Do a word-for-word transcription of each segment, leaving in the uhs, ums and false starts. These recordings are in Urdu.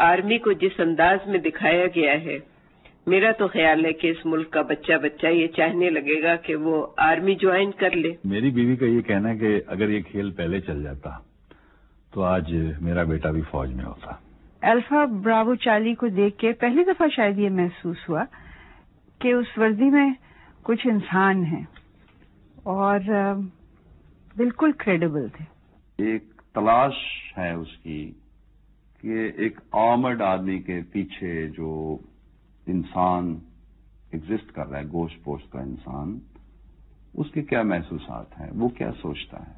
آرمی کو جس انداز میں دکھایا گیا ہے، میرا تو خیال ہے کہ اس ملک کا بچہ بچہ یہ چاہنے لگے گا کہ وہ آرمی جوائن کر لے۔ میری بیوی کا یہ کہنا ہے کہ اگر یہ کھیل پہلے چل جاتا تو آج میرا بیٹا بھی فوج میں ہوتا۔ الفا براوو چارلی کو دیکھ کے پہلی دفعہ شاید یہ محسوس ہوا کہ اس وردی میں کچھ انسان ہیں اور بالکل کریڈیبل تھے۔ ایک تلاش ہے اس کی کہ ایک آرمڈ آدمی کے پیچھے جو انسان ایگزسٹ کر رہا ہے، گوشت پوشت کا انسان، اس کے کیا محسوسات ہیں، وہ کیا سوچتا ہے۔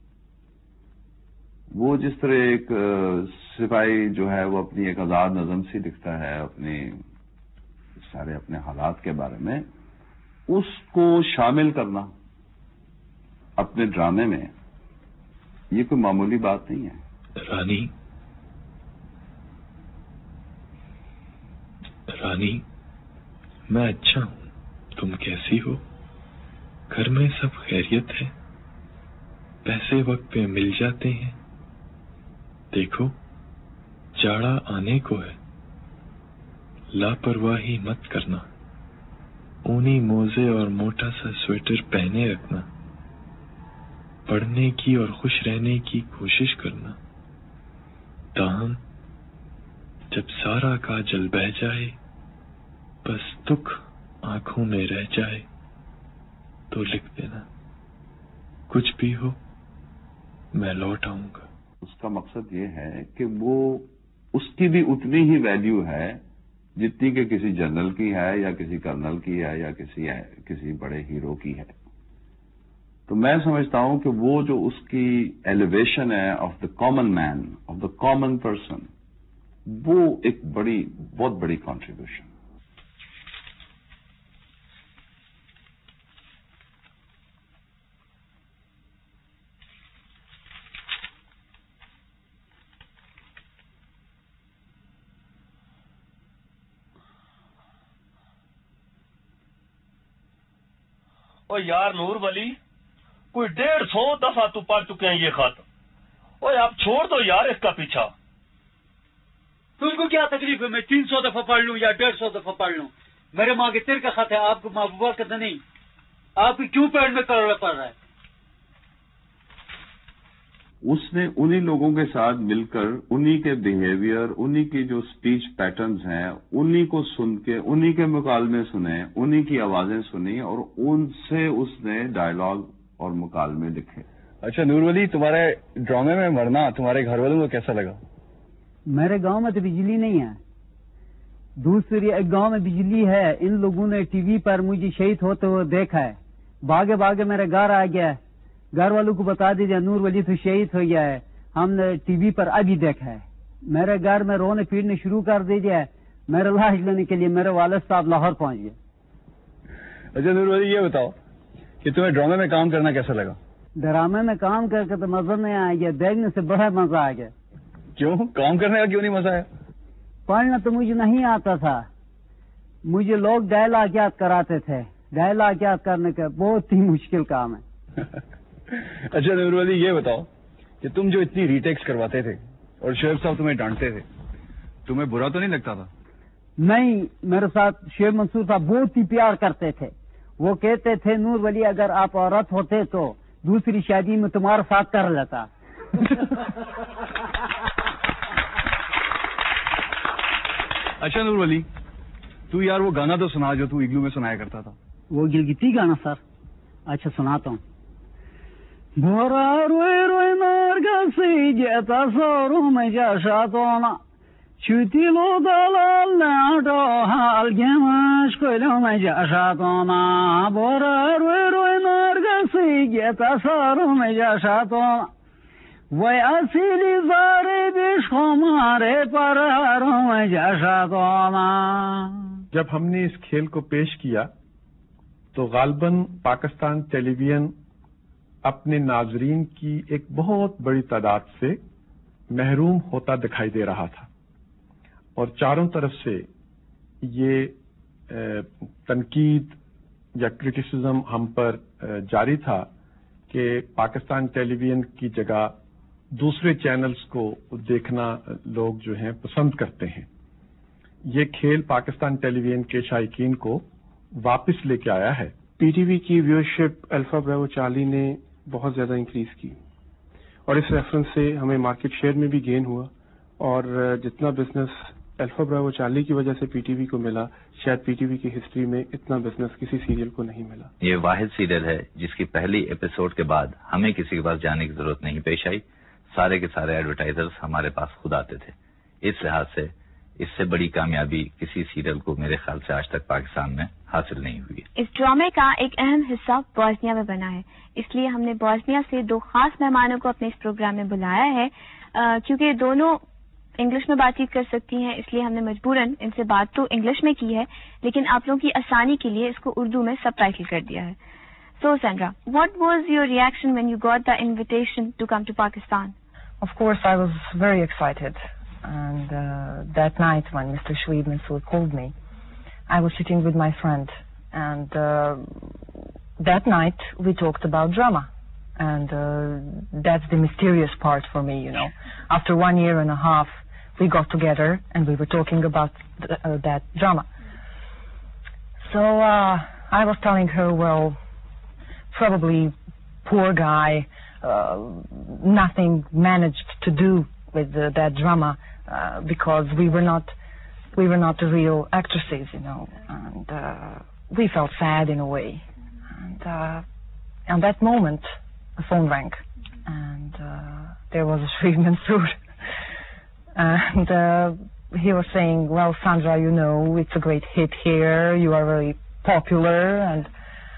وہ جس طرح ایک سپاہی جو ہے وہ اپنی ایک آزاد نظم سی لکھتا ہے اپنے سارے اپنے حالات کے بارے میں، اس کو شامل کرنا اپنے ڈرامے میں یہ کوئی معمولی بات نہیں ہے۔ رانی رانی میں اچھا ہوں، تم کیسی ہو؟ گھر میں سب خیریت ہے؟ پیسے وقت پہ مل جاتے ہیں؟ دیکھو جاڑا آنے کو ہے، لاپرواہی مت کرنا، اونی موزے اور موٹا سا سویٹر پہنے رکھنا، پڑھنے کی اور خوش رہنے کی کوشش کرنا، تاہم جب سارا کاجل بہہ جائے، بس دکھ آنکھوں میں رہ جائے تو لکھ دینا، کچھ بھی ہو میں لوٹ آؤں گا۔ اس کا مقصد یہ ہے کہ وہ اس کی بھی اتنی ہی ویلیو ہے جتنی کہ کسی جنرل کی ہے یا کسی کرنل کی ہے یا کسی کسی بڑے ہیرو کی ہے۔ تو میں سمجھتا ہوں کہ وہ جو اس کی ایلیویشن ہے of the common man, of the common person, وہ ایک بڑی بہت بڑی کنٹریبیوشن۔ او یار نور ولی، کوئی ڈیڑھ سو دفعہ تو پڑھ چکے ہیں یہ خط، اوے اب چھوڑ دو یار اس کا پیچھا۔ تم کو کیا تکلیف ہے میں تین سو دفعہ پڑھ لوں یا ڈیڑھ سو دفعہ پڑھ لوں؟ میرے ماں کے تیر کا خط ہے، آپ کو محبوبہ کا نہیں۔ آپ کی کیوں پیڑ میں کروڑا پڑ رہا ہے؟ اس نے انہی لوگوں کے ساتھ مل کر انہی کے بیہیویئر، انہی کی جو سپیچ پیٹرنز ہیں، انہی کو سن کے انہی کے مکالمے سنے، انہی کی آوازیں سنی اور ان سے اس نے ڈائیلاگ اور مکالمے لکھے۔ اچھا نور ولی، تمہارے ڈرامے میں مرنا تمہارے گھر والوں کو کیسا لگا؟ میرے گاؤں میں تو بجلی نہیں ہے، دوسری ایک گاؤں میں بجلی ہے۔ ان لوگوں نے ٹی وی پر مجھے شہید ہوتے ہوئے دیکھا ہے، بھاگے بھاگے میرے گھر آ گیا، گھر والوں کو بتا دیجیے نور ولی تو شہید ہو گیا ہے، ہم نے ٹی وی پر ابھی دیکھا ہے۔ میرے گھر میں رونے پیٹنے شروع کر دیجیے، میرے لاش لینے کے لیے میرے والد صاحب لاہور پہنچ گئے۔ اچھا نور ولی، یہ بتاؤ کہ تمہیں ڈرامے میں کام کرنا کیسا لگا؟ ڈرامے میں کام کر کے تو مزہ نہیں آ گیا، دیکھنے سے بڑا مزہ آ گیا۔ کیوں کام کرنے کا کیوں نہیں مزہ آیا؟ پڑھنا تو مجھے نہیں آتا تھا، مجھے لوگ ڈائلاگ یاد کراتے تھے، ڈائلاگ یاد کرنے کا بہت ہی مشکل کام ہے۔ اچھا نور ولی، یہ بتاؤ کہ تم جو اتنی ریٹیکس کرواتے تھے اور شعیب صاحب تمہیں ڈانٹتے تھے، تمہیں برا تو نہیں لگتا تھا؟ نہیں، میرے ساتھ شعیب منصور صاحب بہت ہی پیار کرتے تھے، وہ کہتے تھے نور ولی اگر آپ عورت ہوتے تو دوسری شادی میں تمہارا ساتھ کر لیتا۔ اچھا نور ولی، تو یار وہ گانا تو سنا جو تو اگلو میں سنایا کرتا تھا۔ وہ گلگتی گانا سر؟ اچھا سناتا ہوں۔ بورا روئے روئے نرگسی جیتا سورو میں جاشاتونا چھوٹی لو دلال ناٹو حال گمش کلو میں جاشاتونا بورا روئے روئے نرگسی جیتا سورو میں جاشاتونا وی اصیلی زاری بیش خمارے پرارو میں جاشاتونا۔ جب ہم نے اس کھیل کو پیش کیا تو غالباً پاکستان ٹیلی ویژن اپنے ناظرین کی ایک بہت بڑی تعداد سے محروم ہوتا دکھائی دے رہا تھا، اور چاروں طرف سے یہ تنقید یا کرٹیسزم ہم پر جاری تھا کہ پاکستان ٹیلی ویژن کی جگہ दूसरे चैनल्स को देखना लोग जो हैं पसंद करते हैं। ये खेल पाकिस्तान टेलीविजन के शायकीन को वापस लेके आया है। पीटीवी की व्यूअरशिप अल्फा ब्रावो चार्ली ने बहुत ज्यादा इंक्रीज की और इस रेफरेंस से हमें मार्केट शेयर में भी गेन हुआ और जितना बिजनेस अल्फा ब्रावो चार्ली की वजह से पीटीवी को मिला, शायद पीटीवी की हिस्ट्री में इतना बिजनेस किसी सीरियल को नहीं मिला। ये वाहिद सीरियल है जिसकी पहली एपिसोड के बाद हमें किसी के पास जाने की जरूरत नहीं पेश आई। सारे के सारे एडवर्टाइजर्स हमारे पास खुद आते थे। इस लिहाज से इससे बड़ी कामयाबी किसी सीरियल को मेरे ख्याल से आज तक पाकिस्तान में हासिल नहीं हुई। इस ड्रामे का एक अहम हिस्सा बॉस्निया में बना है, इसलिए हमने बॉस्निया से दो खास मेहमानों को अपने इस प्रोग्राम में बुलाया है। आ, क्योंकि दोनों इंग्लिश में बातचीत कर सकती हैं, इसलिए हमने मजबूरन इनसे बात तो इंग्लिश में की है, लेकिन आप लोगों की आसानी के लिए इसको उर्दू में सबटाइटल कर दिया है। So Sandra, what was your reaction when you got the invitation to come to Pakistan? Of course, I was very excited. And uh, that night when Mister Shoib Mansoor called me, I was sitting with my friend. And uh, that night we talked about drama. And uh, that's the mysterious part for me, you know. After one year and a half, we got together and we were talking about th- uh, that drama. So uh, I was telling her, well, probably poor guy, Uh, nothing managed to do with uh, that drama uh, because we were not we were not the real actresses, you know, and uh, we felt sad in a way. And uh, at that moment, a phone rang, and uh, there was a Shoib Mansoor, and uh, he was saying, "Well, Sandra, you know, it's a great hit here. You are very popular," and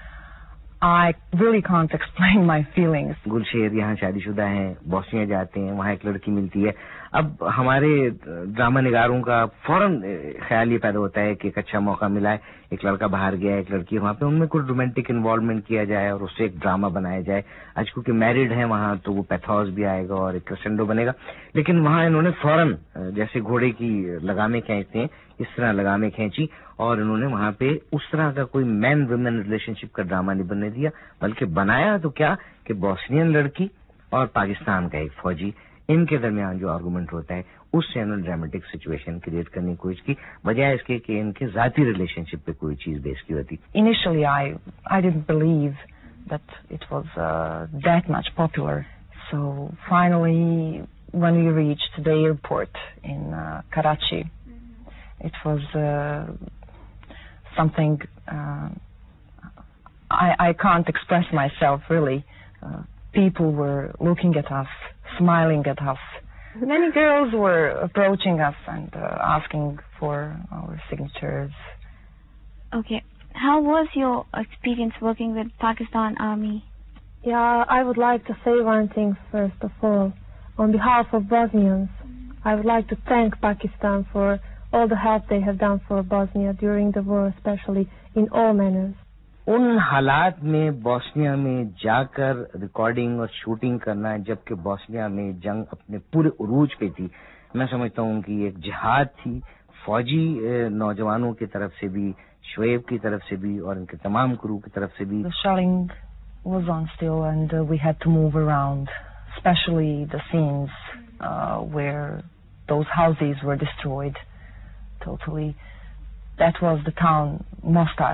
I really can't explain my feelings. Gulsher यहाँ शादीशुदा हैं, बॉस्निया जाते हैं, वहाँ एक लड़की मिलती है। अब हमारे ड्रामा निगारों का फौरन ख्याल ये पैदा होता है कि एक अच्छा मौका मिला है, एक लड़का बाहर गया है, एक लड़की वहाँ पे, उनमें कुछ रोमांटिक इन्वॉल्वमेंट किया जाए और उससे एक ड्रामा बनाया जाए। आज क्योंकि मैरिड है वहाँ तो वो पैथोस भी आएगा और एक क्रेसेंडो बनेगा, लेकिन वहाँ इन्होंने फौरन जैसे घोड़े की लगामें खींचते हैं इस तरह लगामें खींची और इन्होंने वहाँ पे उस तरह का कोई मैन वुमेन रिलेशनशिप का ड्रामा नहीं बनने दिया, बल्कि बनाया तो क्या कि बॉस्नियन लड़की और पाकिस्तान का एक फौजी, इनके दरमियान जो आर्गूमेंट होता है उससे इन्होंने ड्रामेटिक सिचुएशन क्रिएट करने की कोशिश की, बजाय इसके कि इनके जाती रिलेशनशिप पे कोई चीज बेस की होती। Initially I I didn't believe that it was uh, that much popular. So finally when we reached the airport in uh, Karachi, it was uh, something uh, I I can't express myself really. Uh, people were looking at us, smiling at us. Many girls were approaching us and uh, asking for our signatures. Okay. How was your experience working with Pakistan Army? Yeah, I would like to say one thing first of all. On behalf of Bosnians, I would like to thank Pakistan for all the help they have done for Bosnia during the war, especially in all manners. उन हालात में बॉस्निया में जाकर रिकॉर्डिंग और शूटिंग करना, जबकि बॉस्निया में जंग अपने पूरे उरूज पे थी, मैं समझता हूँ कि एक जिहाद थी, फौजी नौजवानों की तरफ से भी, शोएब की तरफ से भी और इनके तमाम क्रू की तरफ से भी। The shelling was on still and uh, we had to move around, especially the scenes uh, where those houses were destroyed totally. That was the town Mostar.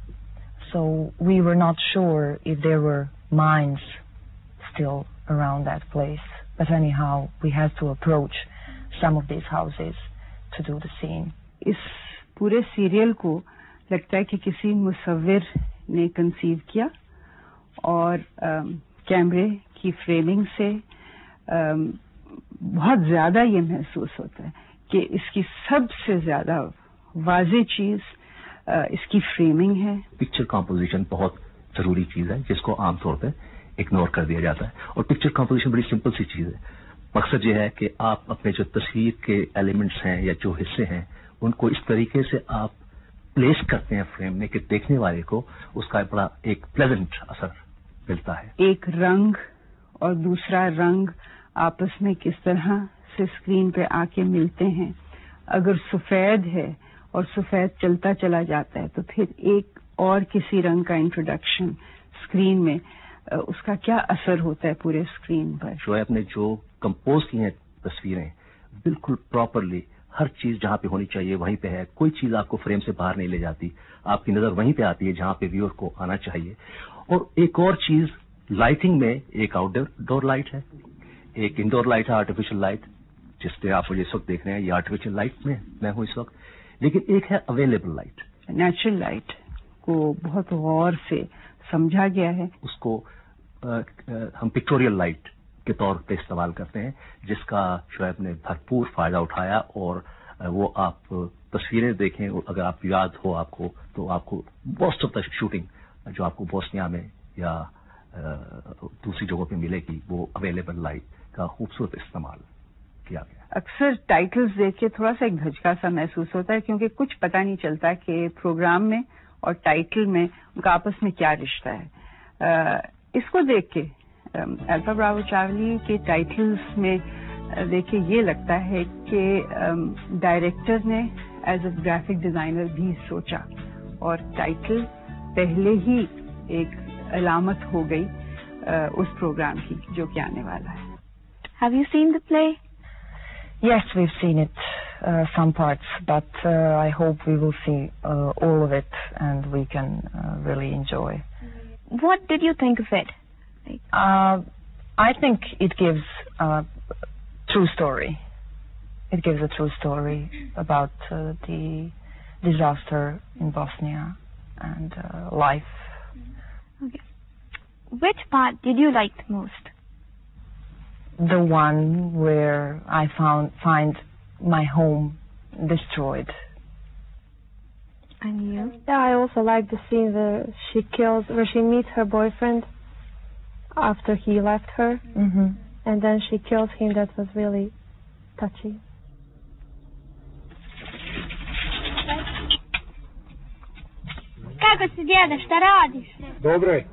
So we were not sure if there were mines still around that place. But anyhow, we had to approach some of these houses to do the scene. इस पूरे सीरियल को लगता है कि किसी मुसव्विर ने कंसीव किया और कैमरे की फ्रेमिंग से आम, बहुत ज्यादा ये महसूस होता है कि इसकी सबसे ज्यादा वाज़ेह चीज इसकी फ्रेमिंग है। पिक्चर कॉम्पोजिशन बहुत जरूरी चीज है जिसको आमतौर पर इग्नोर कर दिया जाता है, और पिक्चर कॉम्पोजिशन बड़ी सिंपल सी चीज है। मकसद ये है कि आप अपने जो तस्वीर के एलिमेंट्स हैं या जो हिस्से हैं उनको इस तरीके से आप प्लेस करते हैं फ्रेम में कि देखने वाले को उसका बड़ा एक प्लेजेंट असर मिलता है। एक रंग और दूसरा रंग आपस में किस तरह से स्क्रीन पे आके मिलते हैं। अगर सफेद है और सफेद चलता चला जाता है तो फिर एक और किसी रंग का इंट्रोडक्शन स्क्रीन में उसका क्या असर होता है पूरे स्क्रीन पर। शोएब ने जो कंपोज की हैं तस्वीरें बिल्कुल प्रॉपरली हर चीज जहां पे होनी चाहिए वहीं पे है, कोई चीज आपको फ्रेम से बाहर नहीं ले जाती, आपकी नजर वहीं पे आती है जहां पे व्यूअर को आना चाहिए। और एक और चीज लाइटिंग में, एक आउटडोर लाइट है, एक इंडोर लाइट है आर्टिफिशियल लाइट, जिसपे आप मुझे इस वक्त देख रहे हैं, ये आर्टिफिशियल लाइट में मैं हूं इस वक्त, लेकिन एक है अवेलेबल लाइट। नेचुरल लाइट को बहुत गौर से समझा गया है, उसको आ, आ, हम पिक्टोरियल लाइट के तौर पे इस्तेमाल करते हैं, जिसका शोएब ने भरपूर फायदा उठाया। और वो आप तस्वीरें देखें, अगर आप याद हो आपको, तो आपको मोस्ट ऑफ द शूटिंग जो आपको बोस्निया में या दूसरी जगहों पे मिलेगी, वो अवेलेबल लाइट का खूबसूरत इस्तेमाल किया गया। अक्सर टाइटल्स देख के थोड़ा सा एक धचका सा महसूस होता है, क्योंकि कुछ पता नहीं चलता कि प्रोग्राम में और टाइटल में उनका आपस में क्या रिश्ता है। आ, इसको देख के अल्फा ब्रावो चार्ली के टाइटल्स में देखिए ये लगता है कि डायरेक्टर ने एज अ ग्राफिक डिजाइनर भी सोचा और टाइटल पहले ही एक अलामत हो गई उस प्रोग्राम की जो कि आने वाला है। Have you seen the play? Yes, we've seen it, uh, some parts, but uh, I hope we will see uh, all of it and we can uh, really enjoy. What did you think of it? Uh, I think it gives a true story. It gives a true story about uh, the disaster in Bosnia and uh, life. Okay. Which part did you like the most? The one where I found find my home destroyed. And you? Yeah, I also like the scene where she kills, where she meets her boyfriend after he left her, mm-hmm. and then she kills him. That was really touching. Kako si, djede, šta radiš? Dobro je.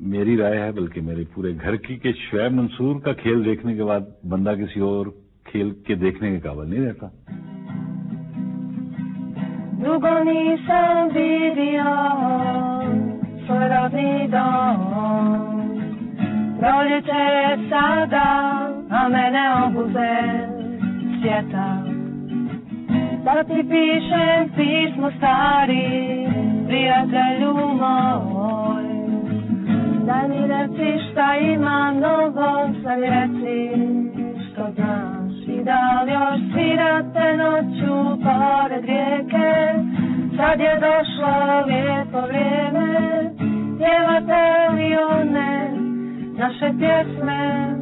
میری رائے ہے بلکہ میرے پورے گھر کی کہ شعیب منصور کا کھیل دیکھنے کے بعد بندہ کسی اور کھیل کے دیکھنے کے قابل نہیں رہتا. Długo nisam vidio swojski dom. Proljeće je sada, a mene obuze svijeta. Da ti pišem pismo stari, prijatelju moj. Daj mi reci šta imam novo, sad mi reci što znaš. I da li još svirate noću pored rijeke, sad je došlo lijepo vrijeme, pjevate li one naše pjesme,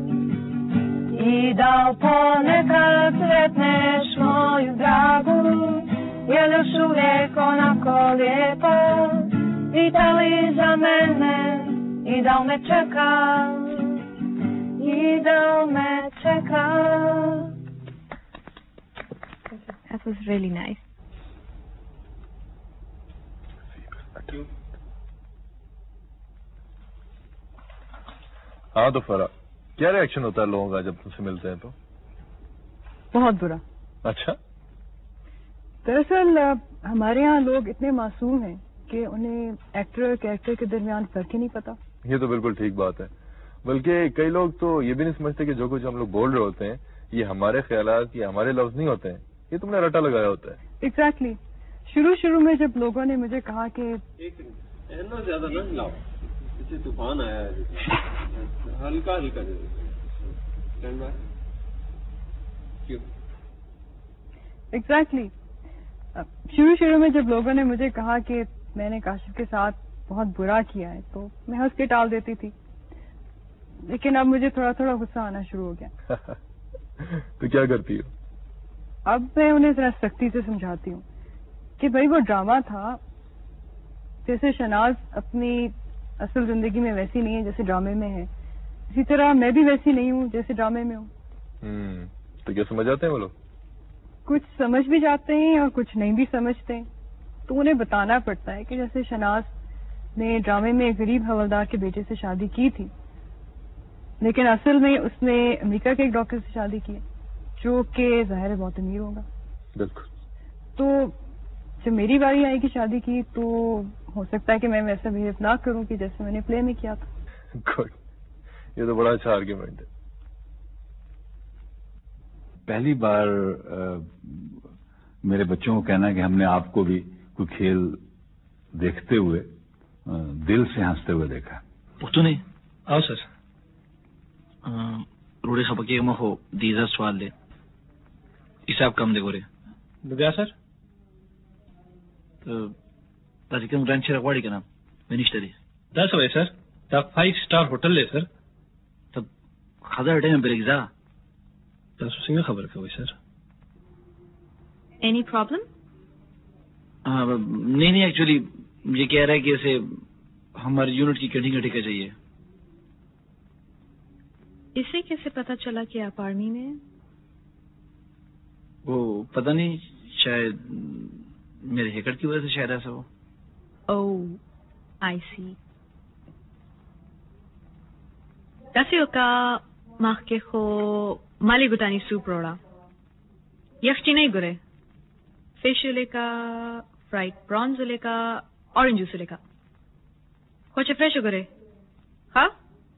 i da li ponekad sretneš moju dragu, je li još uvijek onako lijepa, pita li za mene i da li me čeka, i da li me čeka. That was really nice. ہاں تو فرا کیا ریئیکشن ہوتا ہے لوگوں کا جب تم سے ملتے ہیں تو؟ بہت برا. اچھا. دراصل ہمارے یہاں لوگ اتنے معصوم ہیں کہ انہیں ایکٹر اور کیریکٹر کے درمیان فرق ہی نہیں پتا. یہ تو بالکل ٹھیک بات ہے. بلکہ کئی لوگ تو یہ بھی نہیں سمجھتے کہ جو کچھ ہم لوگ بول رہے ہوتے ہیں یہ ہمارے خیالات یا ہمارے لفظ نہیں ہوتے ہیں, یہ تم نے رٹا لگایا ہوتا ہے. ایگزیکٹلی. شروع شروع میں جب لوگوں نے مجھے کہا کہ زیادہ نہ ہلاؤ, اسے طوفان آیا ہے, ہلکا ہلکا ایگزیکٹلی. شروع شروع میں جب لوگوں نے مجھے کہا کہ میں نے کاشف کے ساتھ بہت برا کیا ہے تو میں ہنس کے ٹال دیتی تھی, لیکن اب مجھے تھوڑا تھوڑا غصہ آنا شروع ہو گیا. تو کیا کرتی ہو؟ اب میں انہیں ذرا سختی سے سمجھاتی ہوں کہ بھائی وہ ڈرامہ تھا, جیسے شناز اپنی اصل زندگی میں ویسی نہیں ہے جیسے ڈرامے میں ہے, اسی طرح میں بھی ویسی نہیں ہوں جیسے ڈرامے میں ہوں. ہوں تو کیا سمجھ آتے ہیں وہ لوگ؟ کچھ سمجھ بھی جاتے ہیں اور کچھ نہیں بھی سمجھتے, تو انہیں بتانا پڑتا ہے کہ جیسے شناز نے ڈرامے میں ایک غریب حوالدار کے بیٹے سے شادی کی تھی, لیکن اصل میں اس نے امریکہ کے ایک ڈاکٹر سے شادی کی جو کہ ظاہر ہے بہت امیر ہوگا. بالکل. تو جب میری باری آئے گی شادی کی تو ہو سکتا ہے کہ میں ویسا بہیو نہ کروں کہ جیسے میں نے پلے میں کیا تھا. گڈ, یہ تو بڑا اچھا آرگیومنٹ ہے. پہلی بار میرے بچوں کو کہنا کہ ہم نے آپ کو بھی کوئی کھیل دیکھتے ہوئے دل سے ہنستے ہوئے دیکھا. پختو نہیں آؤ سر, روڑے خپکے میں ہو دیزا سوال دے حساب کم دے گورے گیا سر. تو تاکہ کم گرانچ رکھواڑی کا نام میں نشتہ دی دس ہوئے سر, دا فائیو اسٹار ہوٹل لے سر, تب خدا ہٹے میں بریک جا دس سنگھ خبر کا ہوئی سر. Any problem? نہیں نہیں ایکچولی یہ کہہ رہا ہے کہ اسے ہماری یونٹ کی کٹنگ کٹے کا چاہیے. اسے کیسے پتا چلا کہ آپ آرمی میں ہیں؟ وہ پتہ نہیں, شاید میرے ہیکر کی وجہ سے شاید ایسا ہو. او آئی سی. کسی کا ماہ کے خو مالی گتانی سوپ روڑا یخچی نہیں گرے, فش لے کا, فرائڈ پرانز لے کا, اورنج جوس لے کا, کچھ فریش گرے ہاں.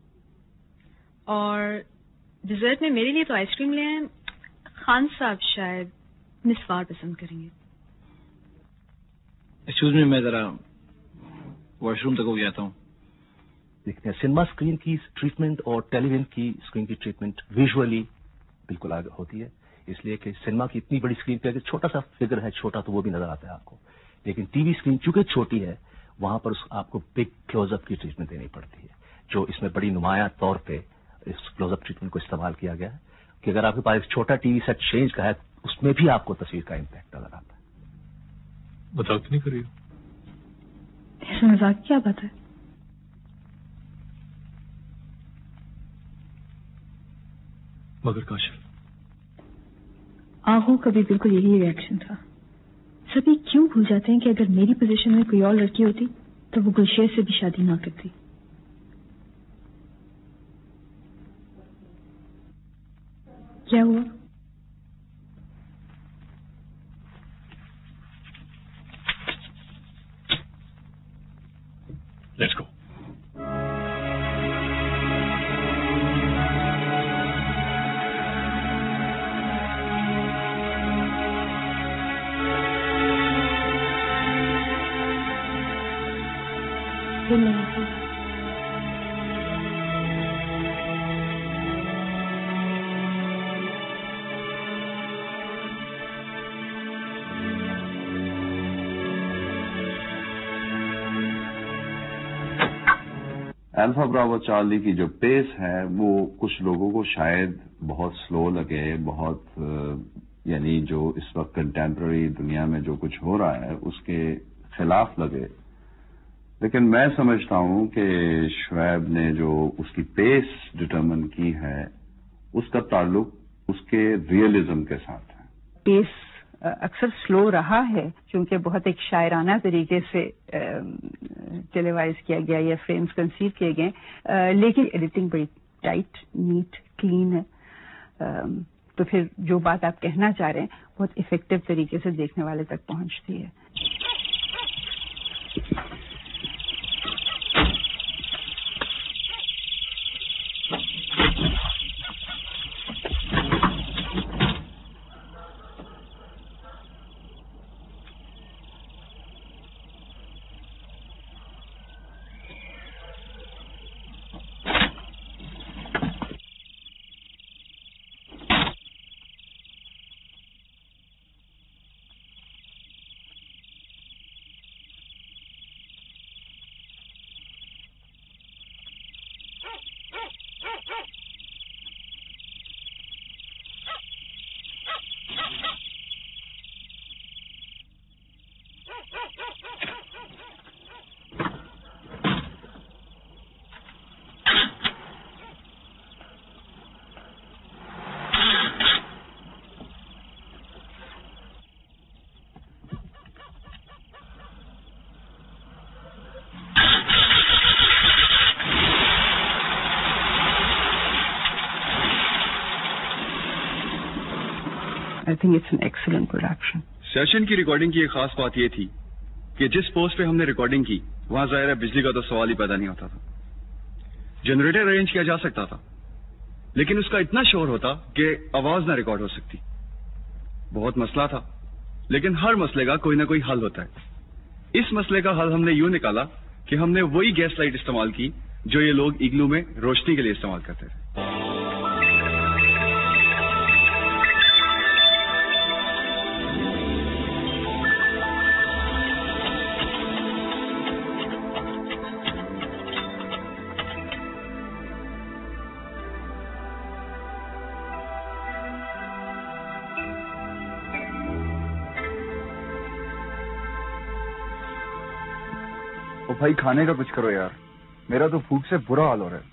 اور ڈیزرٹ میں میرے لیے تو آئس کریم لے آئے. خان صاحب شاید مسوار پسند کریں گے. ایکسکیوز می, میں ذرا واش روم تک ہو جاتا ہوں. دیکھتے ہیں سنیما اسکرین کی ٹریٹمنٹ اور ٹیلی ویژن کی اسکرین کی ٹریٹمنٹ ویژولی بالکل الگ ہوتی ہے, اس لیے کہ سنیما کی اتنی بڑی اسکرین پہ اگر چھوٹا سا فگر ہے چھوٹا تو وہ بھی نظر آتا ہے آپ کو, لیکن ٹی وی اسکرین چونکہ چھوٹی ہے وہاں پر آپ کو بگ کلوز اپ کی ٹریٹمنٹ دینی پڑتی ہے, جو اس میں بڑی نمایاں طور پہ اس کلوز اپ ٹریٹمنٹ کو استعمال کیا گیا ہے کہ اگر آپ کے پاس ایک چھوٹا ٹی وی سیٹ چینج کا ہے اس میں بھی آپ کو تصویر کا امپیکٹ نظر آتا ہے. مذاق نہیں کریے. اس میں مذاق کیا بات ہے؟ مگر کاشف آہو کا بھی بالکل یہی ریئیکشن تھا. سبھی کیوں بھول جاتے ہیں کہ اگر میری پوزیشن میں کوئی اور لڑکی ہوتی تو وہ گلشیر سے بھی شادی نہ کرتی. क्या हुआ? Let's go. Good night. Alpha bravo charlie की जो पेस है वो कुछ लोगों को शायद बहुत स्लो लगे, बहुत यानी जो इस वक्त कंटेम्प्रेरी दुनिया में जो कुछ हो रहा है उसके खिलाफ लगे, लेकिन मैं समझता हूं कि शोएब ने जो उसकी पेस डिटरमिन की है उसका ताल्लुक उसके रियलिज्म के साथ है। पेस अक्सर स्लो रहा है क्योंकि बहुत एक शायराना तरीके से टेलीवाइज किया गया या फ्रेम्स कंसीव किए गए, लेकिन एडिटिंग बड़ी टाइट, नीट, क्लीन है। तो फिर जो बात आप कहना चाह रहे हैं बहुत इफेक्टिव तरीके से देखने वाले तक पहुंचती है। I think it's an excellent production. Session की रिकॉर्डिंग की एक खास बात ये थी कि जिस पोस्ट पे हमने रिकॉर्डिंग की वहां जाहिर है बिजली का तो सवाल ही पैदा नहीं होता था। जनरेटर अरेंज किया जा सकता था लेकिन उसका इतना शोर होता कि आवाज ना रिकॉर्ड हो सकती। बहुत मसला था, लेकिन हर मसले का कोई ना कोई हल होता है। इस मसले का हल हमने यूं निकाला कि हमने वही गैस लाइट इस्तेमाल की जो ये लोग इग्लू में रोशनी के लिए इस्तेमाल करते थे। ओ भाई खाने का कुछ करो यार, मेरा तो भूख से बुरा हाल हो रहा है।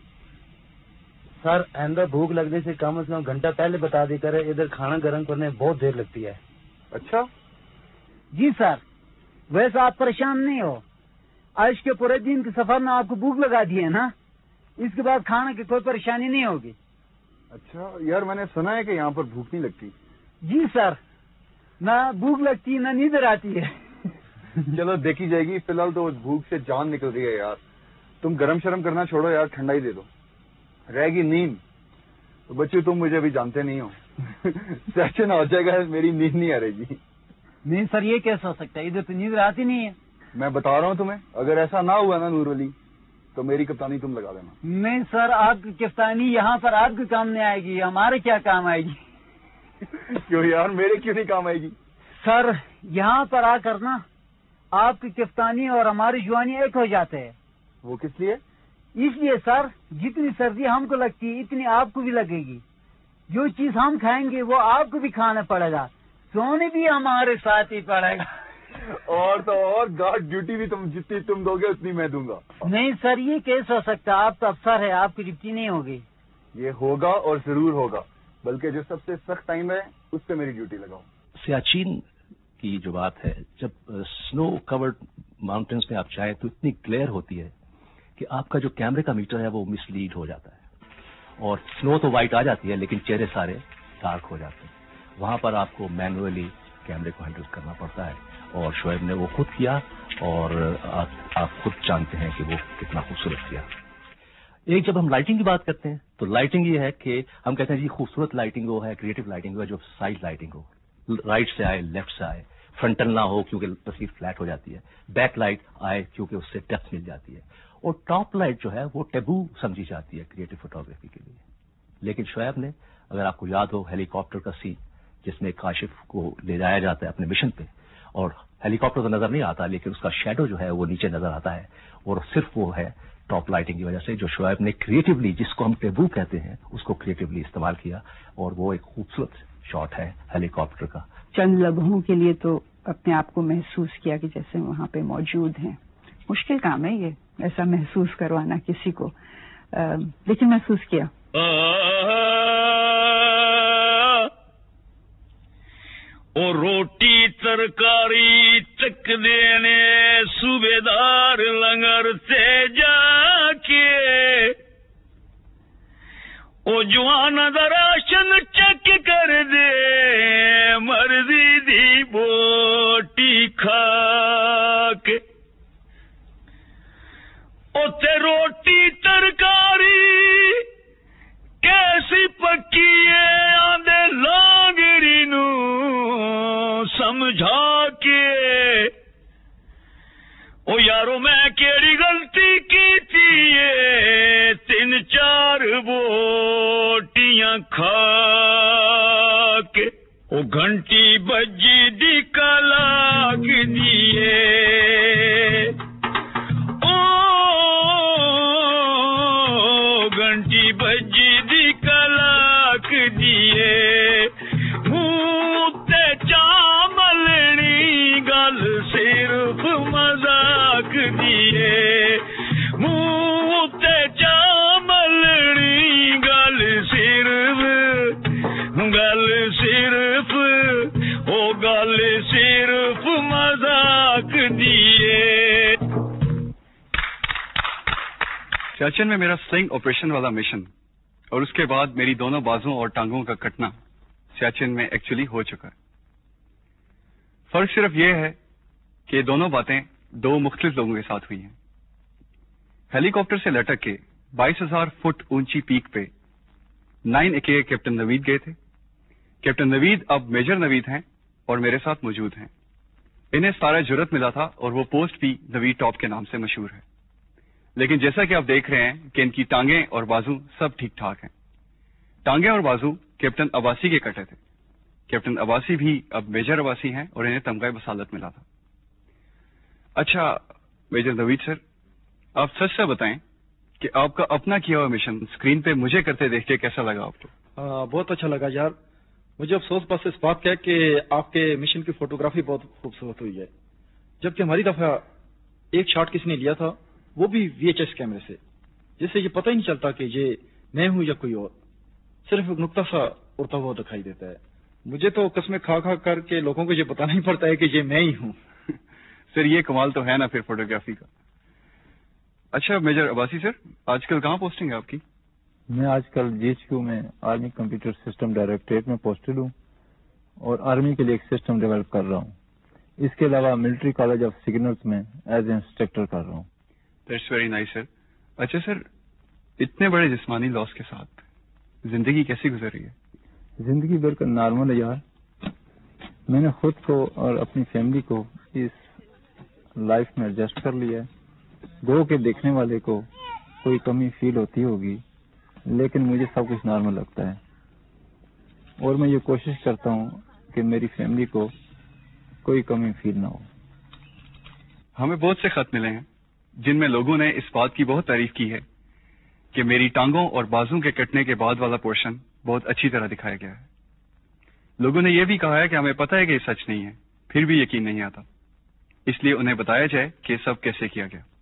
सर आइंदा भूख लगने से कम से कम घंटा पहले बता दी करे, इधर खाना गर्म करने में बहुत देर लगती है। अच्छा जी सर, वैसे आप परेशान नहीं हो, आज के पूरे दिन के सफर में आपको भूख लगा दी है ना, इसके बाद खाने की कोई परेशानी नहीं होगी। अच्छा यार, मैंने सुना है कि यहाँ पर भूख नहीं लगती। जी सर, ना भूख लगती ना नींद आती है। चलो देखी जाएगी, फिलहाल तो भूख से जान निकल रही है यार। तुम गरम शरम करना छोड़ो यार, ठंडा ही दे दो। रहेगी नींद तो बच्चों तुम मुझे अभी जानते नहीं हो। सेशन हो जाएगा, मेरी नींद नहीं आ रहेगी। नहीं सर, ये कैसे हो सकता है, इधर तो नींद आती नहीं है। मैं बता रहा हूँ तुम्हें, अगर ऐसा ना हुआ ना नूर अली तो मेरी कप्तानी तुम लगा देना। नहीं सर, आपकी कप्तानी यहाँ पर आपके काम नहीं आएगी, हमारे क्या काम आएगी। क्यों यार, मेरे क्यों नहीं काम आएगी? सर यहाँ पर आकर ना आपकी कप्तानी और हमारी जुआनी एक हो जाते हैं। वो किस लिए? इसलिए सर, जितनी सर्दी हमको लगती है इतनी आपको भी लगेगी। जो चीज हम खाएंगे वो आपको भी खाना पड़ेगा, सोने भी हमारे साथ ही पड़ेगा। और तो और गार्ड ड्यूटी भी तुम जितनी तुम दोगे उतनी मैं दूंगा। नहीं सर, ये कैसे हो सकता है, आप तो अफसर है, आपकी ड्यूटी नहीं होगी। ये होगा और जरूर होगा, बल्कि जो सबसे सख्त टाइम है उस पर मेरी ड्यूटी लगाओ। सियाचिन की जो बात है, जब स्नो कवर्ड माउंटेन्स में आप जाए तो इतनी ग्लेयर होती है कि आपका जो कैमरे का मीटर है वो मिसलीड हो जाता है। اور سنو تو وائٹ آ جاتی ہے لیکن چہرے سارے ڈارک ہو جاتے ہیں. وہاں پر آپ کو مینولی کیمرے کو ہینڈل کرنا پڑتا ہے اور شعیب نے وہ خود کیا اور آپ خود جانتے ہیں کہ وہ کتنا خوبصورت کیا. ایک جب ہم لائٹنگ کی بات کرتے ہیں تو لائٹنگ یہ ہے کہ ہم کہتے ہیں جی خوبصورت لائٹنگ وہ ہے, کریٹو لائٹنگ وہ ہے جو سائڈ لائٹنگ ہو, رائٹ سے آئے لیفٹ سے آئے, فرنٹل نہ ہو کیونکہ تصویر فلیٹ ہو جاتی ہے, بیک لائٹ آئے کیونکہ اس سے ڈیپتھ مل جاتی ہے, اور ٹاپ لائٹ جو ہے وہ ٹیبو سمجھی جاتی ہے کریٹو فوٹوگرافی کے لیے. لیکن شعیب نے, اگر آپ کو یاد ہو ہیلی کاپٹر کا سین جس میں کاشف کو لے جایا جاتا ہے اپنے مشن پہ, اور ہیلی کاپٹر تو نظر نہیں آتا لیکن اس کا شیڈو جو ہے وہ نیچے نظر آتا ہے, اور صرف وہ ہے ٹاپ لائٹنگ کی وجہ سے جو شعیب نے کریٹیولی, جس کو ہم ٹیبو کہتے ہیں, اس کو کریٹیولی استعمال کیا, اور وہ ایک خوبصورت شاٹ ہے ہیلی کاپٹر کا. چند لمحوں کے لیے تو اپنے آپ کو محسوس کیا کہ جیسے وہاں پہ موجود ہیں. مشکل کام ہے یہ, ایسا محسوس کروانا کسی کو, آ, لیکن محسوس کیا. اور روٹی ترکاری چک دینے صوبیدار لنگر سے جا کے, او جوان دراشن چک کر دے مرضی دی بوٹی کھا کے, او تے روٹی ترکاری کیسی پکی ہے آندے لانگری نو سمجھا کے, او یارو میں کیڑی غلطی کی تھی تین چار بوٹیاں کھا کے, او گھنٹی بجی دی کلاک دیے, او گھنٹی بجی دی کلاک دیے, صرف مذاق دیے منہ تے چاملنی گل صرف گل صرف او گل صرف مذاق دیے. سیاچن میں میرا سلنگ آپریشن والا مشن اور اس کے بعد میری دونوں بازوں اور ٹانگوں کا کٹنا سیاچن میں ایکچولی ہو چکا ہے. فرق صرف یہ ہے کہ یہ دونوں باتیں دو مختلف لوگوں کے ساتھ ہوئی ہیں. ہیلی کاپٹر سے لٹک کے بائیس ہزار فٹ اونچی پیک پہ نائن اے کے کیپٹن نوید گئے تھے. کیپٹن نوید اب میجر نوید ہیں اور میرے ساتھ موجود ہیں. انہیں سارا جرت ملا تھا اور وہ پوسٹ بھی نوید ٹاپ کے نام سے مشہور ہے. لیکن جیسا کہ آپ دیکھ رہے ہیں کہ ان کی ٹانگیں اور بازو سب ٹھیک ٹھاک ہیں. ٹانگیں اور بازو کیپٹن عباسی کے کٹے تھے. کیپٹن عباسی بھی اب میجر عباسی ہیں اور انہیں تمغہ بصالت ملا تھا. اچھا میجر نوید سر, آپ سچ سے بتائیں کہ آپ کا اپنا کیا ہوا مشن اسکرین پہ مجھے کرتے دیکھ کے کیسا لگا آپ کو؟ آ, بہت اچھا لگا یار. مجھے افسوس بس اس بات کا ہے کہ آپ کے مشن کی فوٹوگرافی بہت خوبصورت ہوئی ہے, جبکہ ہماری دفعہ ایک شاٹ کس نے لیا تھا وہ بھی وی ایچ ایس کیمرے سے, جس سے یہ پتہ ہی نہیں چلتا کہ یہ میں ہوں یا کوئی اور, صرف ایک نقطہ سا اڑتا ہوا دکھائی دیتا ہے. مجھے تو قسمیں کھا کھا کر کے لوگوں کو یہ بتانا ہی پڑتا ہے کہ یہ میں ہی ہوں. سر یہ کمال تو ہے نا پھر فوٹوگرافی کا. اچھا میجر عباسی سر, آج کل کہاں پوسٹنگ ہے آپ کی؟ میں آج کل جی ایچ کیو میں آرمی کمپیوٹر سسٹم ڈائریکٹریٹ میں پوسٹڈ ہوں اور آرمی کے لیے ایک سسٹم ڈیولپ کر رہا ہوں. اس کے علاوہ ملٹری کالج آف سگنلز میں ایز اے انسٹرکٹر کر رہا ہوں. That's very nice sir. اچھا سر, اتنے بڑے جسمانی لاس کے ساتھ زندگی کیسی گزر رہی ہے؟ زندگی بالکل نارمل ہے یار. میں نے خود کو اور اپنی فیملی کو اس لائف میں ایڈجسٹ کر لیا ہے. گو کے دیکھنے والے کو کوئی کمی فیل ہوتی ہوگی لیکن مجھے سب کچھ نارمل لگتا ہے, اور میں یہ کوشش کرتا ہوں کہ میری فیملی کو کوئی کمی فیل نہ ہو. ہمیں بہت سے خط ملے ہیں جن میں لوگوں نے اس بات کی بہت تعریف کی ہے کہ میری ٹانگوں اور بازوں کے کٹنے کے بعد والا پورشن بہت اچھی طرح دکھایا گیا ہے. لوگوں نے یہ بھی کہا ہے کہ ہمیں پتہ ہے کہ یہ سچ نہیں ہے, پھر بھی یقین نہیں آتا, اس لیے انہیں بتایا جائے کہ یہ سب کیسے کیا گیا.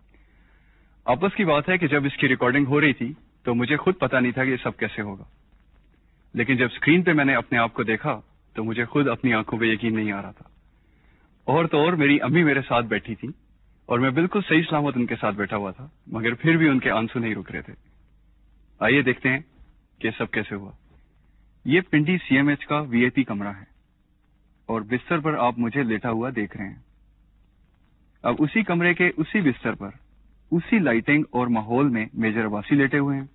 آپس کی بات ہے کہ جب اس کی ریکارڈنگ ہو رہی تھی تو مجھے خود پتہ نہیں تھا کہ یہ سب کیسے ہوگا, لیکن جب اسکرین پہ میں نے اپنے آپ کو دیکھا تو مجھے خود اپنی آنکھوں پہ یقین نہیں آ رہا تھا. اور تو اور میری امی میرے ساتھ بیٹھی تھی اور میں بالکل صحیح سلامت ان کے ساتھ بیٹھا ہوا تھا, مگر پھر بھی ان کے آنسو نہیں رک رہے تھے. آئیے دیکھتے ہیں کہ سب کیسے ہوا. یہ پنڈی سی ایم ایچ کا وی آئی پی کمرہ ہے اور بستر پر آپ مجھے لیٹا ہوا دیکھ رہے ہیں. اب اسی کمرے کے اسی بستر پر اسی لائٹنگ اور ماحول میں میجر عباسی لیٹے ہوئے ہیں.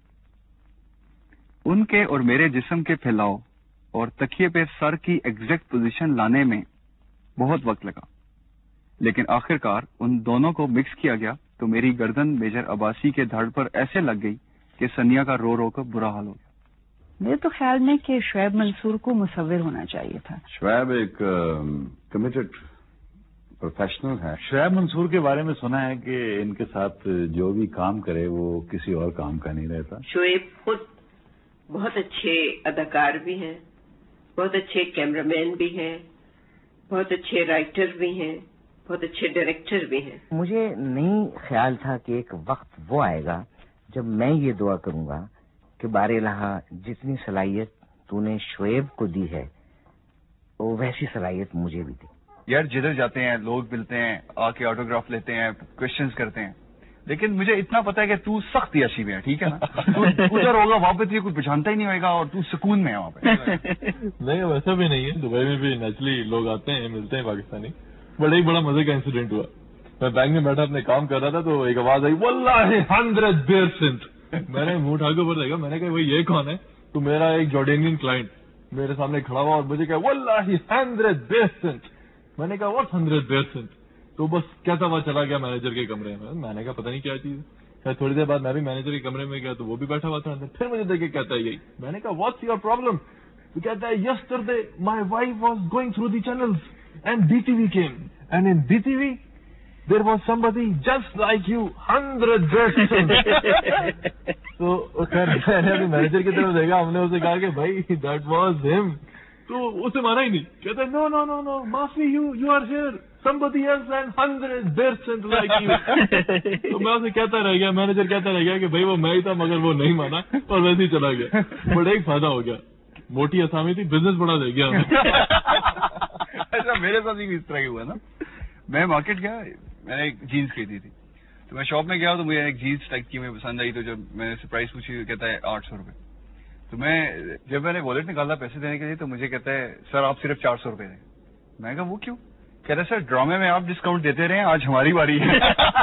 ان کے اور میرے جسم کے پھیلاؤ اور تکیے پہ سر کی ایگزیکٹ پوزیشن لانے میں بہت وقت لگا، لیکن آخر کار ان دونوں کو مکس کیا گیا تو میری گردن میجر عباسی کے دھڑ پر ایسے لگ گئی کہ سنیا کا رو رو کر برا حال ہو گیا. میرے تو خیال میں کہ شعیب منصور کو مصور ہونا چاہیے تھا. شعیب ایک کمیٹڈ پروفیشنل ہے. شعیب منصور کے بارے میں سنا ہے کہ ان کے ساتھ جو بھی کام کرے وہ کسی اور کام کا نہیں رہتا. شعیب خود بہت اچھے اداکار بھی ہیں، بہت اچھے کیمرہ مین بھی ہیں، بہت اچھے رائٹر بھی ہیں، بہت اچھے ڈائریکٹر بھی ہیں. مجھے نہیں خیال تھا کہ ایک وقت وہ آئے گا جب میں یہ دعا کروں گا کہ بار الہ جتنی صلاحیت تو نے شعیب کو دی ہے وہ ویسی صلاحیت مجھے بھی دی. یار جدھر جاتے ہیں لوگ ملتے ہیں، آ کے آٹوگراف لیتے ہیں، کوشچنز کرتے ہیں، لیکن مجھے اتنا پتا ہے کہ تو سخت یاشی میں ہے، ٹھیک ہے نا؟ ادھر ہوگا وہاں پہ تجھے کچھ پہچانتا ہی نہیں ہوئے گا اور تو سکون میں ہے وہاں پہ. نہیں ویسا بھی نہیں ہے، دبئی میں بھی نیچرلی لوگ آتے ہیں ملتے ہیں پاکستانی. بٹ ایک بڑا مزے کا انسیڈنٹ ہوا. میں بینک میں بیٹھا اپنے کام کر رہا تھا تو ایک آواز آئی واللہ ہنڈریڈ پرسینٹ. میں نے منہ اٹھا کے اوپر دیکھا، میں نے کہا بھائی یہ کون ہے؟ تو میرا ایک جارڈینین کلائنٹ میرے سامنے کھڑا ہوا اور مجھے کہا واللہ ہنڈریڈ پرسینٹ. میں نے کہا واٹ ہنڈریڈ پرسینٹ؟ تو بس کہتا ہوا چلا گیا مینیجر کے کمرے میں. میں نے کہا پتہ نہیں کیا چیز ہے. تھوڑی دیر بعد میں بھی مینیجر کے کمرے میں گیا تو وہ بھی بیٹھا ہوا تھا. پھر مجھے دیکھ کے کہتا ہے یہی. میں نے کہا واٹس یور پرابلم؟ تو کہتا ہے yesterday my wife was going through the channels and D T V came and in D T V there was somebody just like you hundred percent. تو خیر میں نے ابھی مینیجر کی طرف دیکھا، ہم نے اسے کہا کہ بھائی دیٹ واز ہم. تو اسے مانا ہی نہیں. کہتا ہے نو نو نو نو معافی you you are here somebody else and hundred percent like you. تو میں اسے کہتا رہ گیا، مینیجر کہتا رہ گیا کہ بھائی وہ میں ہی تھا، مگر وہ نہیں مانا اور ویسے ہی چلا گیا. بٹ ایک فائدہ ہو گیا، موٹی اسامی تھی، بزنس بڑا دے گیا. ایسا میرے ساتھ بھی اس طرح ہی ہوا نا. میں مارکیٹ گیا، میں نے ایک جینس خریدی تھی تو میں شاپ میں گیا تو مجھے ایک جینس ٹائپ کی مجھے پسند آئی. تو جب میں نے پرائز پوچھی کہتا ہے آٹھ سو روپے. تو میں جب میں نے والیٹ نکالا پیسے دینے کے لیے تو مجھے کہتا ہے سر آپ صرف چار سو روپے دیں. میں نے کہا وہ کیوں؟ کہہ رہے سر ڈرامے میں آپ ڈسکاؤنٹ دیتے رہے، آج ہماری باری ہے.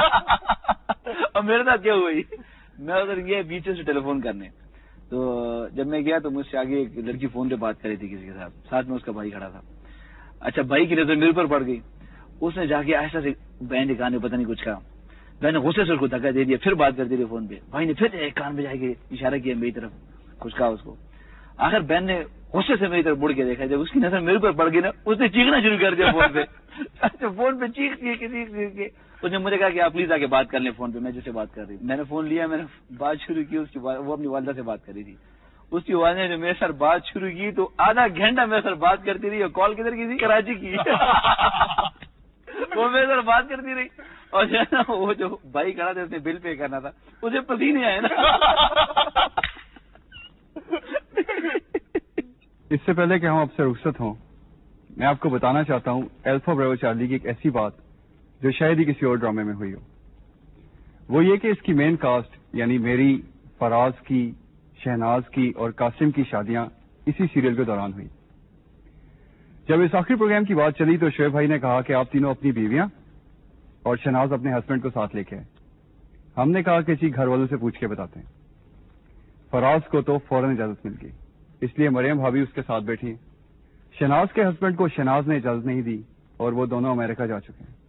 اور میرے ساتھ کیا ہوئی، میں ادھر گیا بیچ سے ٹیلی فون کرنے. تو جب میں گیا تو مجھ سے آگے ایک لڑکی فون پہ بات کر رہی تھی کسی کے ساتھ، ساتھ میں اس کا بھائی کھڑا تھا. اچھا بھائی کی نظر میرے پر پڑ گئی. اس نے جا کے آہستہ سے بہن کے کان میں پتہ نہیں کچھ کہا. میں نے غصے سے اس کو دھکا دے دیا، پھر بات کرتی رہی فون پہ. بھائی نے پھر ایک کان پہ جا کے اشارہ کیا میری طرف، کچھ کہا اس کو. آخر بہن نے غصے سے میری طرف مڑ کے دیکھا، جب اس کی نظر میرے پر پڑ گئی نا اس نے چیخنا شروع کر دیا فون پہ. اچھا فون پہ چیخ چیخ کے چیخ چیخ کے اس نے مجھے کہا کہ آپ پلیز آ کے بات کر لیں فون پہ، میں جس سے بات کر رہی ہوں. میں نے فون لیا، میں نے بات شروع کی. اس کی وہ اپنی والدہ سے بات کر رہی تھی. اس کی والدہ نے جو میرے ساتھ بات شروع کی تو آدھا گھنٹہ میرے ساتھ بات کرتی رہی. اور کال کدھر کی تھی؟ کراچی کی. وہ میرے ساتھ بات کرتی رہی. اور جو ہے نا وہ جو بھائی کھڑا تھا اس نے بل پے کرنا تھا، اسے پسینے آئے نا. اس سے پہلے کہ ہم آپ سے رخصت ہوں، میں آپ کو بتانا چاہتا ہوں الفا بریوو چارلی کی ایک ایسی بات جو شاید ہی کسی اور ڈرامے میں ہوئی ہو. وہ یہ کہ اس کی مین کاسٹ یعنی میری، فراز کی، شہناز کی اور قاسم کی شادیاں اسی سیریل کے دوران ہوئی. جب اس آخری پروگرام کی بات چلی تو شعیب بھائی نے کہا کہ آپ تینوں اپنی بیویاں اور شہناز اپنے ہسبینڈ کو ساتھ لے کے آئے. ہم نے کہا کہ جی گھر والوں سے پوچھ کے بتاتے ہیں. فراز کو تو فوراً اجازت مل گئی، اس لیے مریم بھابھی اس کے ساتھ بیٹھی. شہناز کے ہسبینڈ کو شہناز نے اجازت نہیں دی اور وہ دونوں امریکہ جا چکے ہیں.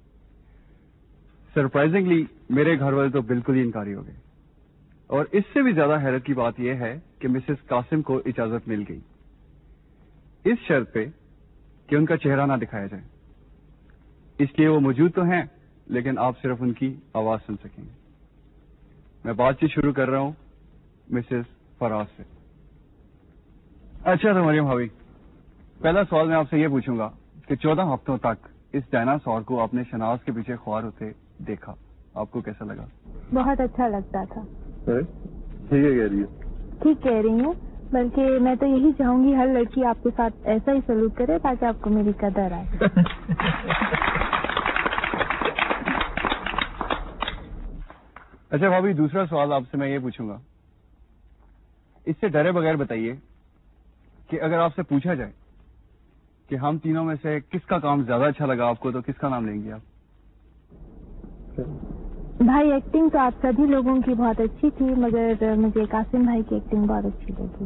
سرپرائزنگلی میرے گھر والے تو بالکل ہی انکاری ہو گئے. اور اس سے بھی زیادہ حیرت کی بات یہ ہے کہ مسز قاسم کو اجازت مل گئی، اس شرط پہ کہ ان کا چہرہ نہ دکھایا جائے. اس لیے وہ موجود تو ہیں لیکن آپ صرف ان کی آواز سن سکیں گے. میں بات چیت شروع کر رہا ہوں مسز فراز سے. اچھا تو مریم بھابھی، پہلا سوال میں آپ سے یہ پوچھوں گا کہ چودہ ہفتوں تک اس ڈائناسور کو آپ نے شہناز کے پیچھے خوار ہوتے دیکھا، آپ کو کیسا لگا؟ بہت اچھا لگتا تھا. ٹھیک ہے کہہ رہی ہے. ٹھیک کہہ رہی ہوں، بلکہ میں تو یہی چاہوں گی ہر لڑکی آپ کے ساتھ ایسا ہی سلوک کرے تاکہ آپ کو میری قدر آئے. اچھا بھابھی، دوسرا سوال آپ سے میں یہ پوچھوں گا اس سے ڈرے بغیر بتائیے کہ اگر آپ سے پوچھا جائے کہ ہم تینوں میں سے کس کا کام زیادہ اچھا لگا آپ کو، تو کس کا نام لیں گے آپ؟ بھائی ایکٹنگ تو آپ سبھی لوگوں کی بہت اچھی تھی، مگر مجھے قاسم بھائی کی ایکٹنگ بہت اچھی لگی۔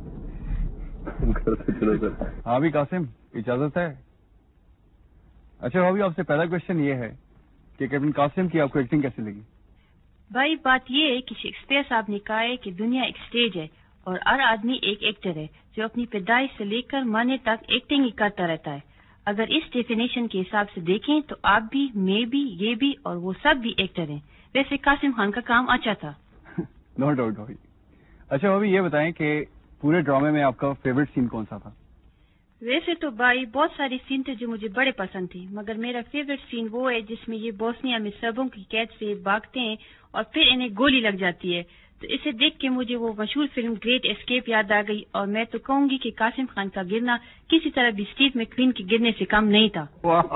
چلو سر، ہاں بھی قاسم اجازت ہے؟ اچھا بھابھی، آپ سے پہلا کوشچن یہ ہے کہ کیپٹن قاسم کی آپ کو ایکٹنگ کیسی لگی؟ بھائی بات یہ ہے کہ شیکسپیئر صاحب نے کہا ہے کہ دنیا ایک سٹیج ہے اور ہر آدمی ایک ایکٹر ہے جو اپنی پیدائش سے لے کر مرنے تک ایکٹنگ ہی کرتا رہتا ہے۔ اگر اس ڈیفینیشن کے حساب سے دیکھیں تو آپ بھی، میں بھی، یہ بھی اور وہ سب بھی ایکٹر ہیں۔ ویسے قاسم خان کا کام اچھا تھا۔ نو ڈاؤٹ بھائی۔ اچھا بھابھی، یہ بتائیں کہ پورے ڈرامے میں آپ کا فیوریٹ سین کون سا تھا؟ ویسے تو بھائی بہت ساری سین تھے جو مجھے بڑے پسند تھے، مگر میرا فیوریٹ سین وہ ہے جس میں یہ بوسنیا میں سربوں کی قید سے بھاگتے ہیں اور پھر انہیں گولی لگ جاتی ہے۔ تو اسے دیکھ کے مجھے وہ مشہور فلم گریٹ اسکیپ یاد آ گئی، اور میں تو کہوں گی کہ قاسم خان کا گرنا کسی طرح بھی اسٹیو میں کوئن کے گرنے سے کم نہیں تھا۔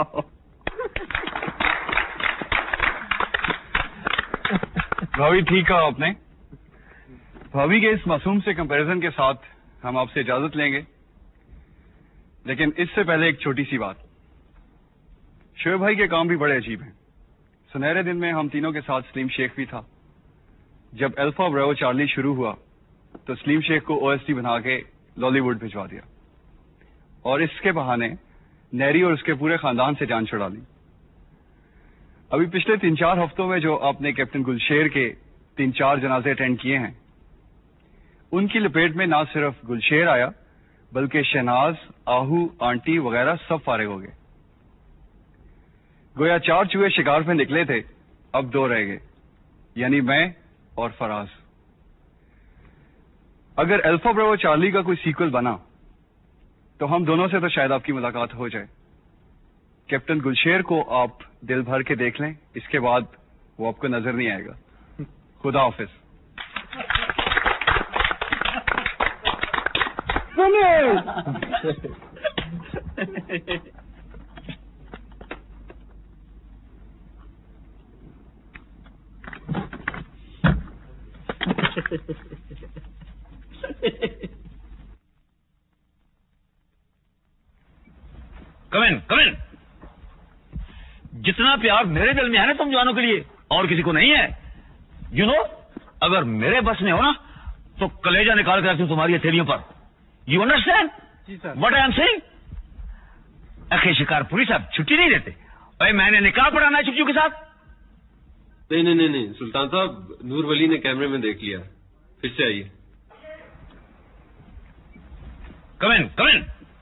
بھابھی ٹھیک کہا آپ نے۔ بھابھی کے اس معصوم سے کمپیریزن کے ساتھ ہم آپ سے اجازت لیں گے، لیکن اس سے پہلے ایک چھوٹی سی بات۔ شعیب بھائی کے کام بھی بڑے عجیب ہیں۔ سنہرے دن میں ہم تینوں کے ساتھ سلیم شیخ بھی تھا۔ جب الفا بریوو چارلی شروع ہوا تو سلیم شیخ کو او ایس ٹی بنا کے لالی ووڈ بھجوا دیا، اور اس کے بہانے نیری اور اس کے پورے خاندان سے جان چھڑا لی۔ ابھی پچھلے تین چار ہفتوں میں جو آپ نے کیپٹن گلشیر کے تین چار جنازے اٹینڈ کیے ہیں، ان کی لپیٹ میں نہ صرف گلشیر آیا بلکہ شہناز، آہو، آنٹی وغیرہ سب فارغ ہو گئے۔ گویا چار چوہے شکار پہ نکلے تھے، اب دو رہ گئے، یعنی میں اور فراز۔ اگر الفا بریوو چارلی کا کوئی سیکول بنا تو ہم دونوں سے تو شاید آپ کی ملاقات ہو جائے۔ کیپٹن گلشیر کو آپ دل بھر کے دیکھ لیں، اس کے بعد وہ آپ کو نظر نہیں آئے گا۔ خدا حافظ۔ کمن کمن جتنا پیار میرے دل میں ہے نا تم جوانوں کے لیے، اور کسی کو نہیں ہے۔ یو نو اگر میرے بس میں ہو نا تو کلیجہ نکال کر رکھوں تمہاری ہتھیلیوں پر۔ You understand what I am saying? اکھے شکار پوری صاحب چھٹی نہیں دیتے۔ بھائی میں نے نکاح پڑھانا ہے چپچو کے ساتھ۔ نہیں نہیں نہیں نہیں سلطان صاحب، نور ولی نے کیمرے میں دیکھ لیا، پھر سے آئیے۔ کمن کمن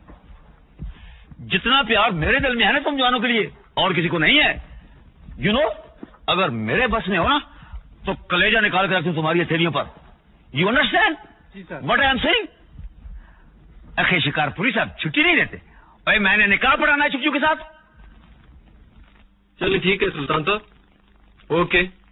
جتنا پیار میرے دل میں ہے نا تم جوانوں کے لیے، اور کسی کو نہیں ہے۔ یو نو اگر میرے بس میں ہو نا تو کلیجہ نکال کر رکھوں تمہاری ہتھیلیوں پر۔ You understand what I am saying? اکھے شکار پوری صاحب چھٹی نہیں دیتے۔ بھائی میں نے نکاح پڑھانا ہے چپچو کے ساتھ۔ چلیے ٹھیک ہے سلطان صاحب، اوکے۔